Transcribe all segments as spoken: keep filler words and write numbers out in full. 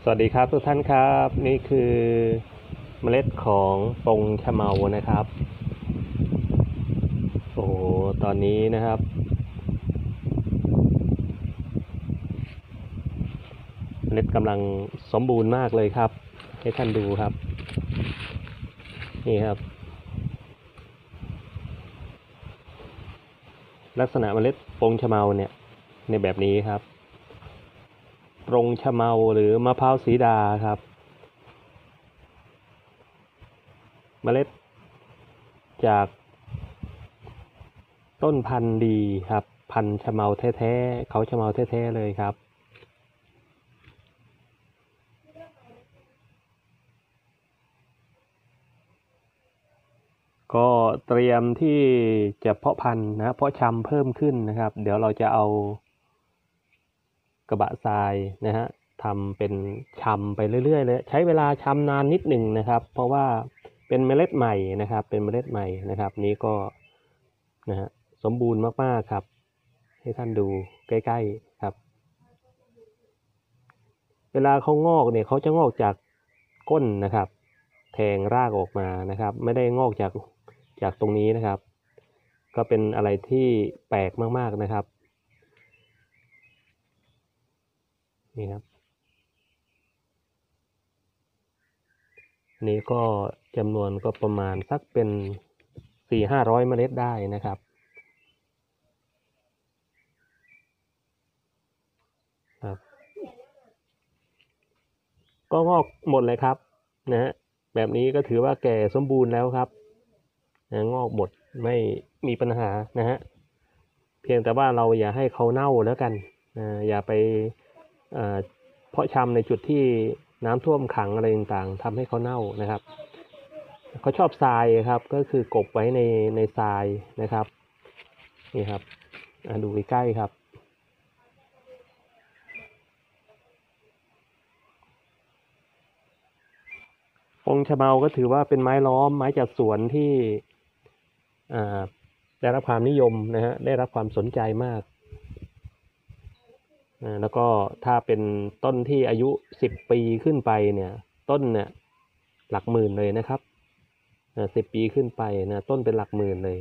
สวัสดีครับทุกท่านครับนี่คือเมล็ดของปงชะเมานะครับโอ้ตอนนี้นะครับเมล็ดกำลังสมบูรณ์มากเลยครับให้ท่านดูครับนี่ครับลักษณะเมล็ดปงชะเมาเนี่ยในแบบนี้ครับปงชะเมาหรือมะพร้าวสีดาครับเมล็ดจากต้นพันธุ์ดีครับพันธุ์ชะเมาแท้ๆเขาชะเมาแท้ๆเลยครับก็เตรียมที่จะเพาะพันธุ์นะเพาะชำเพิ่มขึ้นนะครับเดี๋ยวเราจะเอากระบะทรายนะฮะทำเป็นชำไปเรื่อยๆเลยใช้เวลาชำนานนิดหนึ่งนะครับเพราะว่าเป็นเมล็ดใหม่นะครับเป็นเมล็ดใหม่นะครับนี้ก็นะฮะสมบูรณ์มากๆครับให้ท่านดูใกล้ๆครับเวลาเขางอกเนี่ยเขาจะงอกจากก้นนะครับแทงรากออกมานะครับไม่ได้งอกจากจากตรงนี้นะครับก็เป็นอะไรที่แปลกมากๆนะครับนี่ครับนี้ก็จำนวนก็ประมาณสักเป็นสี่ห้าร้อยเมล็ดได้นะครับครับก็งอกหมดเลยครับนะฮะแบบนี้ก็ถือว่าแก่สมบูรณ์แล้วครับนะงอกหมดไม่มีปัญหานะฮะเพียงแต่ว่าเราอย่าให้เขาเน่าแล้วกันนะอย่าไปเพาะชำในจุดที่น้ำท่วมขังอะไรต่างๆทำให้เขาเน่านะครับเขาชอบทรายครับก็คือกบไว้ในในทรายนะครับนี่ครับดูใกล้ๆครับปงชะเมาก็ถือว่าเป็นไม้ล้อมไม้จัดสวนที่ได้รับความนิยมนะฮะได้รับความสนใจมากแล้วก็ถ้าเป็นต้นที่อายุสิบปีขึ้นไปเนี่ยต้นเนี่ยหลักหมื่นเลยนะครับสิบปีขึ้นไปนะต้นเป็นหลักหมื่นเลย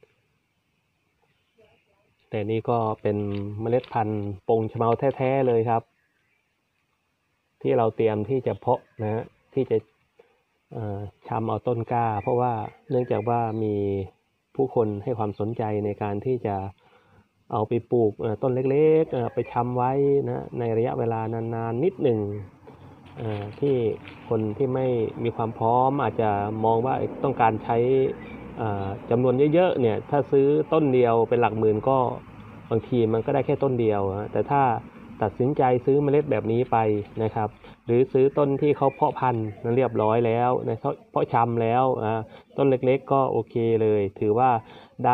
แต่นี่ก็เป็นเมล็ดพันธุ์ปงชะเมาแท้ๆเลยครับที่เราเตรียมที่จะเพาะนะฮะที่จะชำเอาต้นกล้าเพราะว่าเนื่องจากว่ามีผู้คนให้ความสนใจในการที่จะเอาไปปลูกต้นเล็กๆไปชำไว้นะในระยะเวลานานๆนิดหนึ่งที่คนที่ไม่มีความพร้อมอาจจะมองว่าต้องการใช้จำนวนเยอะๆเนี่ยถ้าซื้อต้นเดียวเป็นหลักหมื่นก็บางทีมันก็ได้แค่ต้นเดียวแต่ถ้าตัดสินใจซื้อเมล็ดแบบนี้ไปนะครับหรือซื้อต้นที่เขาเพาะพันธุ์เรียบร้อยแล้วนะเขาเพาะชำแล้วต้นเล็กๆก็โอเคเลยถือว่าได้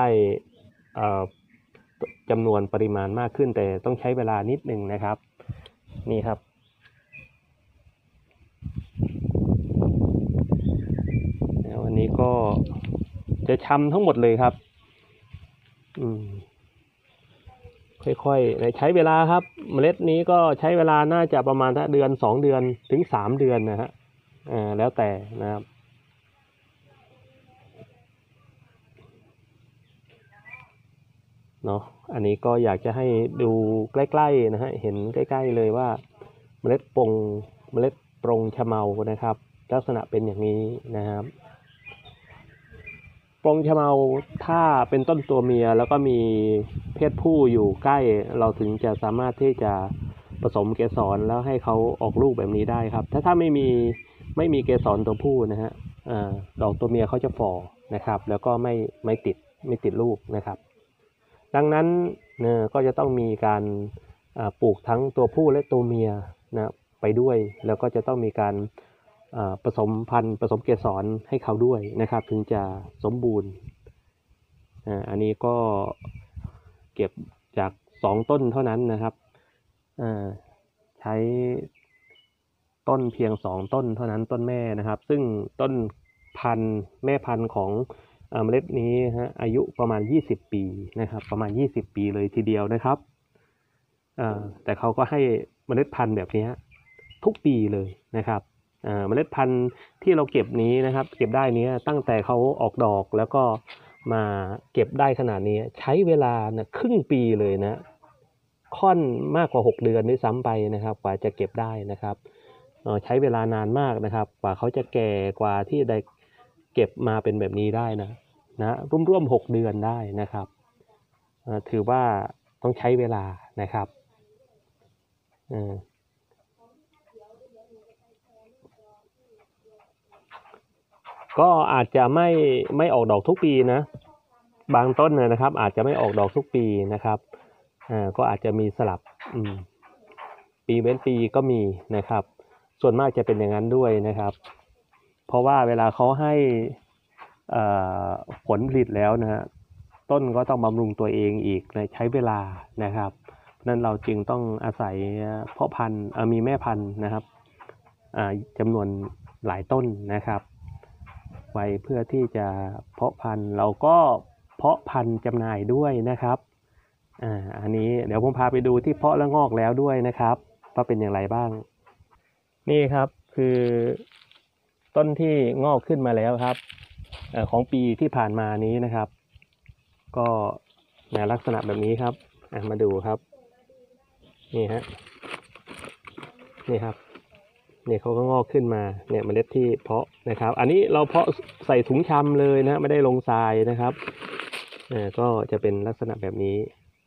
จำนวนปริมาณมากขึ้นแต่ต้องใช้เวลานิดหนึ่งนะครับนี่ครับวันนี้ก็จะชำทั้งหมดเลยครับอืมค่อยๆใช้เวลาครับเมล็ดนี้ก็ใช้เวลาน่าจะประมาณเดือนสองเดือนถึงสามเดือนนะฮะอ่าแล้วแต่นะครับเนาะอันนี้ก็อยากจะให้ดูใกล้ๆนะฮะเห็นใกล้ๆเลยว่าเมล็ดปงเมล็ดปรงชะเมานะครับลักษณะเป็นอย่างนี้นะครับปรงชะเมาถ้าเป็นต้นตัวเมียแล้วก็มีเพศผู้อยู่ใกล้เราถึงจะสามารถที่จะผสมเกสรแล้วให้เขาออกลูกแบบนี้ได้ครับถ้าถ้าไม่มีไม่มีเกสรตัวผู้นะฮะดอกตัวเมียเขาจะฝ่อนะครับแล้วก็ไม่ไม่ติดไม่ติดลูกนะครับดังนั้นเนี่ยก็จะต้องมีการปลูกทั้งตัวผู้และตัวเมียนะไปด้วยแล้วก็จะต้องมีการผสมพันธุ์ผสมเกสรให้เขาด้วยนะครับถึงจะสมบูรณ์อันนี้ก็เก็บจากสองต้นเท่านั้นนะครับใช้ต้นเพียงสองต้นเท่านั้นต้นแม่นะครับซึ่งต้นพันธุ์แม่พันธุ์ของเมล็ดนี้ฮะอายุประมาณยี่สิบปีนะครับประมาณยี่สิบปีเลยทีเดียวนะครับแต่เขาก็ให้เมล็ดพันธุ์แบบนี้ทุกปีเลยนะครับเมล็ดพันธุ์ที่เราเก็บนี้นะครับเก็บได้นี้ตั้งแต่เขาออกดอกแล้วก็มาเก็บได้ขนาดนี้ใช้เวลานะครึ่งปีเลยนะค่อนมากกว่าหกเดือนด้วยซ้ำไปนะครับกว่าจะเก็บได้นะครับใช้เวลานานมากนะครับกว่าเขาจะแก่กว่าที่ได้เก็บมาเป็นแบบนี้ได้นะนะร่วมๆหกเดือนได้นะครับถือว่าต้องใช้เวลานะครับก็อาจจะไม่ไม่ออกดอกทุกปีนะบางต้นนะครับอาจจะไม่ออกดอกทุกปีนะครับอ่าก็อาจจะมีสลับอืมปีเว้นปีก็มีนะครับส่วนมากจะเป็นอย่างนั้นด้วยนะครับเพราะว่าเวลาเขาให้อ่าผลผลิตแล้วนะฮะต้นก็ต้องบำรุงตัวเองอีกใช้เวลานะครับนั้นเราจึงต้องอาศัยเพาะพันธุ์มีแม่พันธุ์นะครับจำนวนหลายต้นนะครับไว้เพื่อที่จะเพาะพันธุ์เราก็เพาะพันธุ์จำหน่ายด้วยนะครับอ่าอันนี้เดี๋ยวผมพาไปดูที่เพาะและงอกแล้วด้วยนะครับว่าเป็นอย่างไรบ้างนี่ครับคือต้นที่งอกขึ้นมาแล้วครับของปีที่ผ่านมานี้นะครับก็ในลักษณะแบบนี้ครับมาดูครับนี่ฮะนี่ครับเนี่ยเขาก็งอกขึ้นมาเนี่ยเมล็ดที่เพาะนะครับอันนี้เราเพาะใส่ถุงชำเลยนะไม่ได้ลงทรายนะครับอ่าก็จะเป็นลักษณะแบบนี้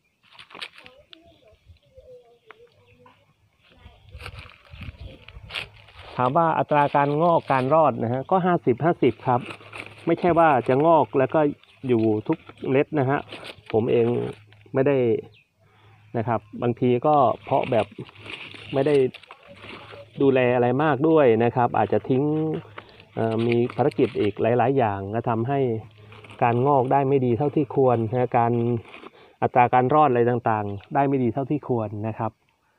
ถามว่าอัตราการงอกการรอดนะฮะก็ห้าสิบห้าสิบครับไม่ใช่ว่าจะงอกแล้วก็อยู่ทุกเมล็ดนะฮะผมเองไม่ได้นะครับบางทีก็เพาะแบบไม่ได้ดูแลอะไรมากด้วยนะครับอาจจะทิ้งมีภารกิจอีกหลายๆอย่างก็ทำให้การงอกได้ไม่ดีเท่าที่ควรนะการอัตราการรอดอะไรต่างๆได้ไม่ดีเท่าที่ควรนะครับ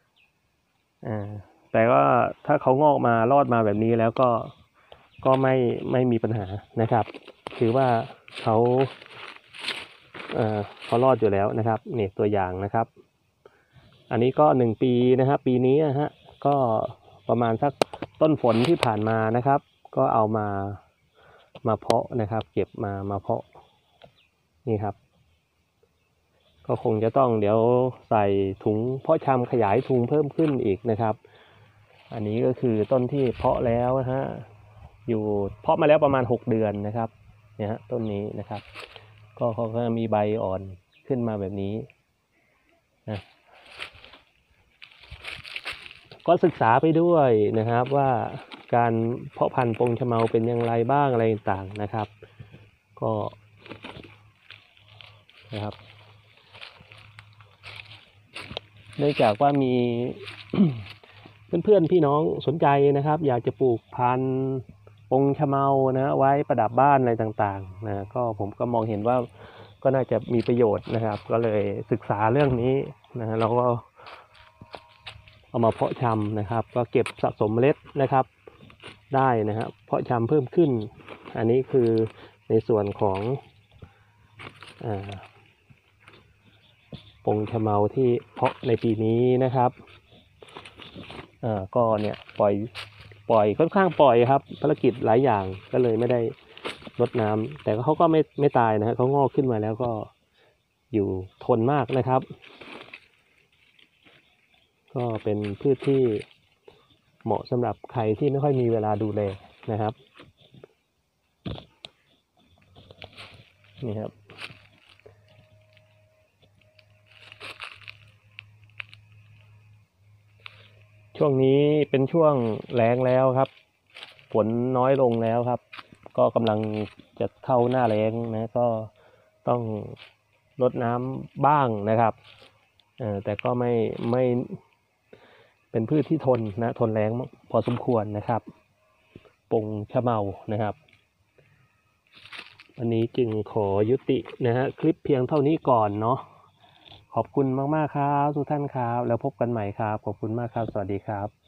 แต่ว่าถ้าเขางอกมารอดมาแบบนี้แล้วก็ก็ไม่ไม่มีปัญหานะครับถือว่าเขาเอ่อเขารอดอยู่แล้วนะครับนี่ตัวอย่างนะครับอันนี้ก็หนึ่งปีนะครับปีนี้นะฮะก็ประมาณสักต้นฝนที่ผ่านมานะครับก็เอามามาเพาะนะครับเก็บมามาเพาะนี่ครับก็คงจะต้องเดี๋ยวใส่ถุงเพาะชำขยายถุงเพิ่มขึ้นอีกนะครับอันนี้ก็คือต้นที่เพาะแล้วนะฮะอยู่เพาะมาแล้วประมาณหกเดือนนะครับเนี่ยฮะต้นนี้นะครับก็เขาก็มีใบอ่อนขึ้นมาแบบนี้นะก็ศึกษาไปด้วยนะครับว่าการเพาะพันธุ์ปงชะเมาเป็นอย่างไรบ้างอะไรต่างๆนะครับก็นะครับเนื่องจากว่ามี เพื่อนๆพี่น้องสนใจนะครับอยากจะปลูกพันธุ์ปงชะเมานะไว้ประดับบ้านอะไรต่างๆนะก็ผมก็มองเห็นว่าก็น่าจะมีประโยชน์นะครับก็เลยศึกษาเรื่องนี้นะเราก็เอามาเพาะชำนะครับก็เก็บสะสมเมล็ดนะครับได้นะครับเพาะชำเพิ่มขึ้นอันนี้คือในส่วนของอ่าปงชะเมาที่เพาะในปีนี้นะครับอ่าก็เนี่ยปล่อยปล่อยค่อนข้างปล่อยครับภารกิจหลายอย่างก็เลยไม่ได้รดน้ำแต่เขาก็ไม่ไม่ตายนะฮะเขางอกขึ้นมาแล้วก็อยู่ทนมากนะครับก็เป็นพืชที่เหมาะสำหรับใครที่ไม่ค่อยมีเวลาดูแลนะครับนี่ครับช่วงนี้เป็นช่วงแล้งแล้วครับฝนน้อยลงแล้วครับก็กำลังจะเข้าหน้าแล้งนะก็ต้องรดน้ำบ้างนะครับเออแต่ก็ไม่ไม่เป็นพืชที่ทนนะทนแล้งพอสมควรนะครับปงชะเมานะครับวันนี้จึงขอยุตินะฮะคลิปเพียงเท่านี้ก่อนเนาะขอบคุณมากๆครับทุกท่านครับแล้วพบกันใหม่ครับขอบคุณมากครับสวัสดีครับ